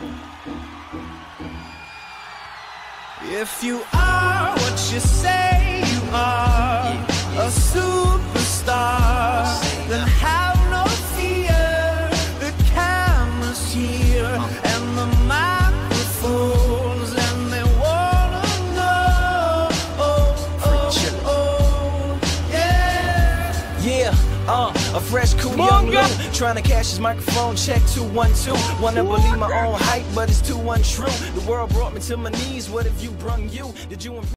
If you are what you say you are, a superstar, then have no fear. The camera's here and the microphones, and they wanna know. Yeah, a fresh cool young Lou, trying to cash his microphone check 212. Wanna believe my own hype, but it's too untrue. The world brought me to my knees. What if you brung you? Did you?